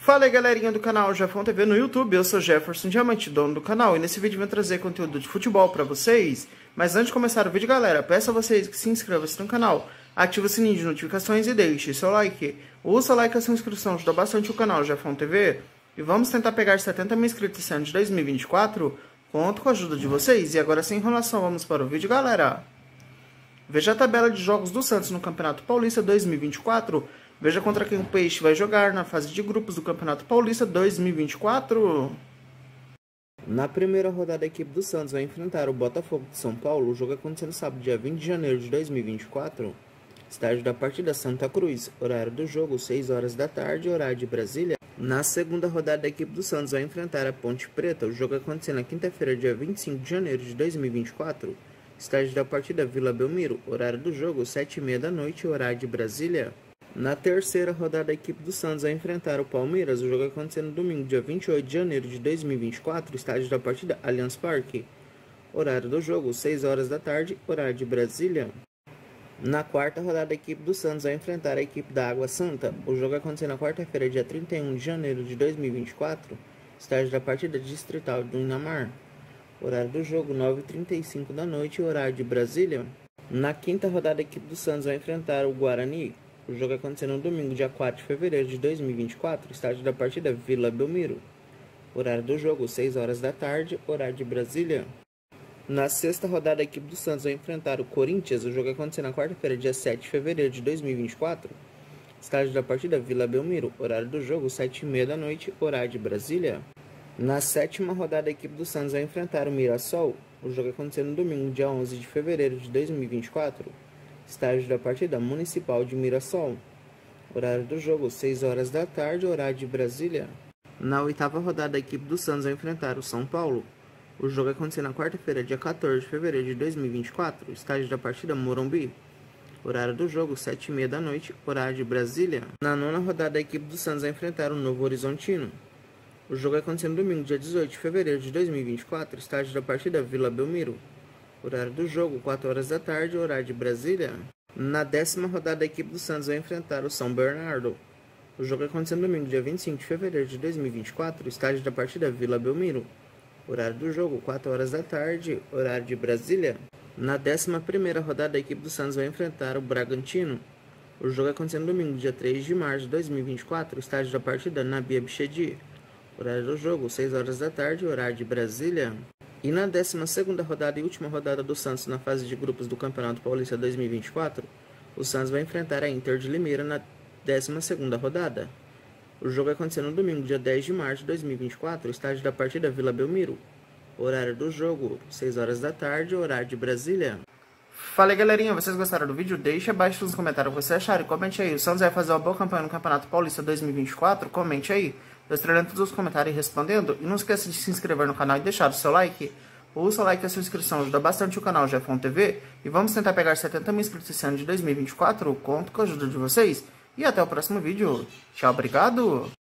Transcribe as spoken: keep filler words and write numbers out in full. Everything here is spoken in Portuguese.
Fala aí, galerinha do canal Jefão T V no YouTube, eu sou Jefferson Diamante, dono do canal, e nesse vídeo eu vou trazer conteúdo de futebol pra vocês. Mas antes de começar o vídeo, galera, peço a vocês que se inscrevam no canal, ative o sininho de notificações e deixe seu like. O seu like e a sua inscrição ajuda bastante o canal Jefão T V. E vamos tentar pegar setenta mil inscritos esse ano de dois mil e vinte e quatro, conto com a ajuda de vocês. E agora, sem enrolação, vamos para o vídeo, galera. Veja a tabela de jogos do Santos no Campeonato Paulista dois mil e vinte e quatro. Veja contra quem o Peixe vai jogar na fase de grupos do Campeonato Paulista dois mil e vinte e quatro. Na primeira rodada, a equipe do Santos vai enfrentar o Botafogo de São Paulo. O jogo acontecendo sábado, dia vinte de janeiro de dois mil e vinte e quatro. Estádio da partida Santa Cruz. Horário do jogo, seis horas da tarde, horário de Brasília. Na segunda rodada, a equipe do Santos vai enfrentar a Ponte Preta. O jogo acontecendo na quinta-feira, dia vinte e cinco de janeiro de dois mil e vinte e quatro. Estádio da partida Vila Belmiro. Horário do jogo, sete e meia da noite, horário de Brasília. Na terceira rodada, a equipe do Santos vai enfrentar o Palmeiras. O jogo acontecendo no domingo, dia vinte e oito de janeiro de dois mil e vinte e quatro, estádio da partida Allianz Parque. Horário do jogo, seis horas da tarde, horário de Brasília. Na quarta rodada, a equipe do Santos vai enfrentar a equipe da Água Santa. O jogo acontecendo na quarta-feira, dia trinta e um de janeiro de dois mil e vinte e quatro, estádio da partida distrital do Inhamar. Horário do jogo, nove e trinta e cinco da noite, horário de Brasília. Na quinta rodada, a equipe do Santos vai enfrentar o Guarani. O jogo acontecendo no domingo, dia quatro de fevereiro de dois mil e vinte e quatro, estádio da partida Vila Belmiro. Horário do jogo, seis horas da tarde, horário de Brasília. Na sexta rodada, a equipe do Santos vai enfrentar o Corinthians. O jogo acontecendo na quarta-feira, dia sete de fevereiro de dois mil e vinte e quatro, estádio da partida Vila Belmiro. Horário do jogo, sete e meia da noite, horário de Brasília. Na sétima rodada, a equipe do Santos vai enfrentar o Mirassol. O jogo acontecendo no domingo, dia onze de fevereiro de dois mil e vinte e quatro, estádio da partida Municipal de Mirassol. Horário do jogo, seis horas da tarde, horário de Brasília. Na oitava rodada, a equipe do Santos vai enfrentar o São Paulo. O jogo acontecendo na quarta-feira, dia quatorze de fevereiro de dois mil e vinte e quatro, estádio da partida Morumbi. Horário do jogo, sete e meia da noite, horário de Brasília. Na nona rodada, a equipe do Santos vai enfrentar o Novo Horizontino. O jogo acontecendo no domingo, dia dezoito de fevereiro de dois mil e vinte e quatro, estádio da partida Vila Belmiro. Horário do jogo, quatro horas da tarde, horário de Brasília. Na décima rodada, a equipe do Santos vai enfrentar o São Bernardo. O jogo acontecendo no domingo, dia vinte e cinco de fevereiro de dois mil e vinte e quatro, estádio da partida Vila Belmiro. Horário do jogo, quatro horas da tarde, horário de Brasília. Na décima primeira rodada, a equipe do Santos vai enfrentar o Bragantino. O jogo acontecendo no domingo, dia três de março de dois mil e vinte e quatro, estádio da partida Nabi Abichedi. Horário do jogo, seis horas da tarde, horário de Brasília. E na décima segunda rodada e última rodada do Santos na fase de grupos do Campeonato Paulista dois mil e vinte e quatro, o Santos vai enfrentar a Inter de Limeira na décima segunda rodada. O jogo acontecendo no domingo, dia dez de março de dois mil e vinte e quatro, estádio da partida Vila Belmiro. Horário do jogo, seis horas da tarde, horário de Brasília. Fala aí, galerinha, vocês gostaram do vídeo? Deixa abaixo nos comentários o que vocês acharam e comente aí. O Santos vai fazer uma boa campanha no Campeonato Paulista dois mil e vinte e quatro? Comente aí. Eu estou lendo todos os comentários e respondendo. E não esqueça de se inscrever no canal e deixar o seu like. O seu like e a sua inscrição ajuda bastante o canal Jefão T V. E vamos tentar pegar setenta mil inscritos esse ano de dois mil e vinte e quatro. Conto com a ajuda de vocês. E até o próximo vídeo. Tchau, obrigado!